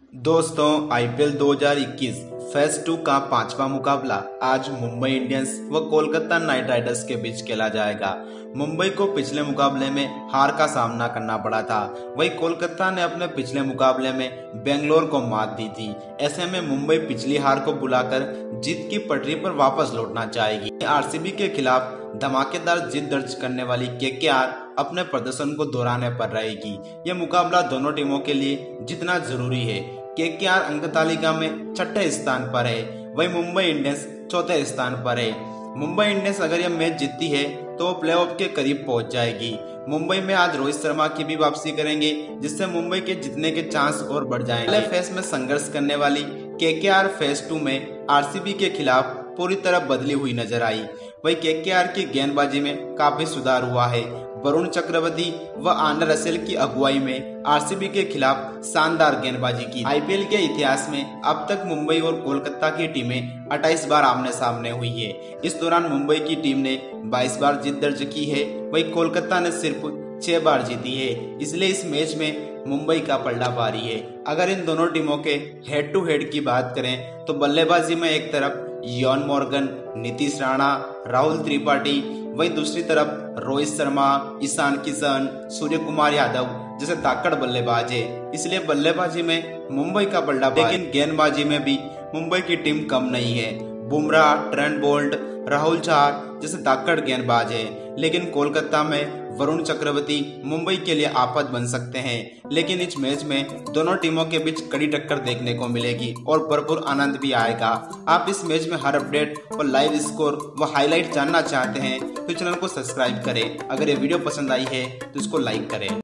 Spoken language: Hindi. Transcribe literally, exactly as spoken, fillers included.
दोस्तों, आईपीएल दो हज़ार इक्कीस फेज टू का पांचवा मुकाबला आज मुंबई इंडियंस व कोलकाता नाइट राइडर्स के बीच खेला जाएगा। मुंबई को पिछले मुकाबले में हार का सामना करना पड़ा था, वहीं कोलकाता ने अपने पिछले मुकाबले में बेंगलोर को मात दी थी। ऐसे में मुंबई पिछली हार को बुलाकर जीत की पटरी पर वापस लौटना चाहेगी। आरसीबी के खिलाफ धमाकेदार जीत दर्ज करने वाली केकेआर अपने प्रदर्शन को दोहराने पर रहेगी। यह मुकाबला दोनों टीमों के लिए जितना जरूरी है। केकेआर अंक तालिका में छठे स्थान पर है, वहीं मुंबई इंडियंस चौथे स्थान पर है। मुंबई इंडियंस अगर यह मैच जीतती है तो वो प्लेऑफ के करीब पहुंच जाएगी। मुंबई में आज रोहित शर्मा की भी वापसी करेंगे, जिससे मुंबई के जीतने के चांस और बढ़ जाएंगे। पहले फेज में संघर्ष करने वाली केकेआर फेज टू में आरसीबी के खिलाफ पूरी तरह बदली हुई नजर आई। वहीं केकेआर की गेंदबाजी में काफी सुधार हुआ है। वरुण चक्रवर्ती व आंद्रे रसेल की अगुवाई में आरसीबी के खिलाफ शानदार गेंदबाजी की। आईपीएल के इतिहास में अब तक मुंबई और कोलकाता की टीमें अट्ठाईस बार आमने सामने हुई है। इस दौरान मुंबई की टीम ने बाईस बार जीत दर्ज की है, वहीं कोलकाता ने सिर्फ छह बार जीती है। इसलिए इस मैच में मुंबई का पलड़ा भारी है। अगर इन दोनों टीमों के हेड टू हेड की बात करें तो बल्लेबाजी में एक तरफ इयान मॉर्गन, नीतीश राणा, राहुल त्रिपाठी, वहीं दूसरी तरफ रोहित शर्मा, ईशान किशन, सूर्य कुमार यादव जैसे ताकड़ बल्लेबाज है। इसलिए बल्लेबाजी में मुंबई का पलड़ा, लेकिन गेंदबाजी में भी मुंबई की टीम कम नहीं है। बुमराह, ट्रेंट बोल्ट, राहुल चार जैसे ताकड़ गेंदबाज है, लेकिन कोलकाता में वरुण चक्रवर्ती मुंबई के लिए आफत बन सकते हैं। लेकिन इस मैच में दोनों टीमों के बीच कड़ी टक्कर देखने को मिलेगी और भरपूर आनंद भी आएगा। आप इस मैच में हर अपडेट और लाइव स्कोर व हाईलाइट जानना चाहते हैं तो चैनल को सब्सक्राइब करें। अगर ये वीडियो पसंद आई है तो इसको लाइक करें।